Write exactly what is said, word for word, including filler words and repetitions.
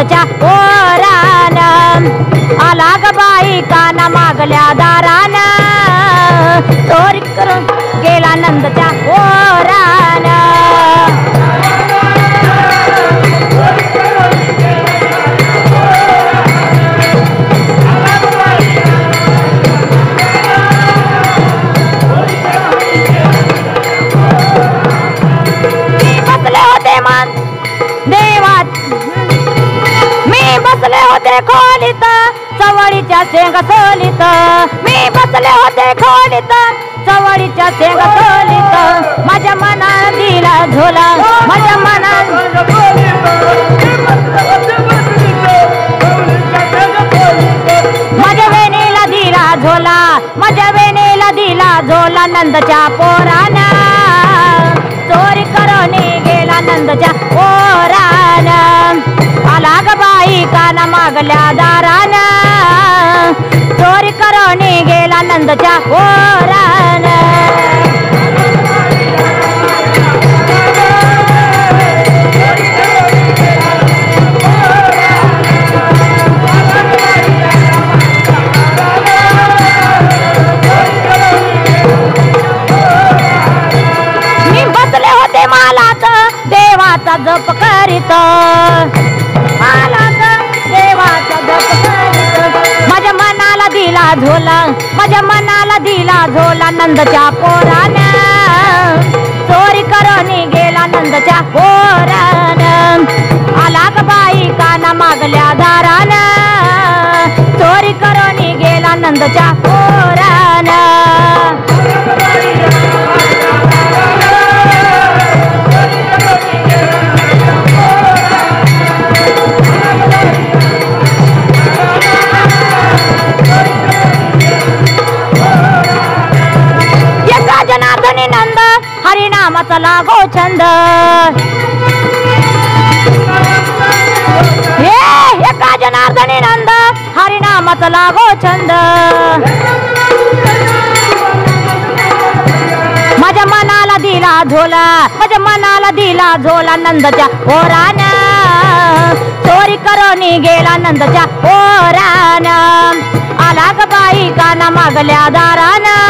नंदच्या पोरान आला ग बाई काना मागल्या दारान चोरी करून गेला नंदच्या पोरान बसले होते खोलीत चवळीच्या शेंग सोलीत मी बसले होते खोलीत चवळीच्या शेंग सोलीत माझ्या मनाला दिला झोला माझ्या मनाला माझ्या वेणीला दिला झोला माझ्या वेणीला दिला झोला नंदच्या पोराना चोरी करून गेला नंदच्या पोरान आला ग बाई काना मागल्या दारान चोरी करून गेला नंदच्या पोरान मी बसले होते मालात देवाचा जप करीत देवाचा जप करीत माझ्या मनाला दिला झोला माझ्या मनाला दिला झोला नंदच्या पोरान चोरी करून गेला नंदच्या पोरान आला ग बाई काना मागल्या दारान चोरी करून गेला नंदच्या पोरान जनार्दनी नंद हरिनामाचा लागो छंद हे एका जनार्दनी नंद हरिनामाचा लागो छंद माझ्या मनाला दिला झोला माझ्या मनाला दिला झोला नंदच्या पोरान चोरी करून गेला नंदच्या पोरान आला ग बाई काना मागल्या दारान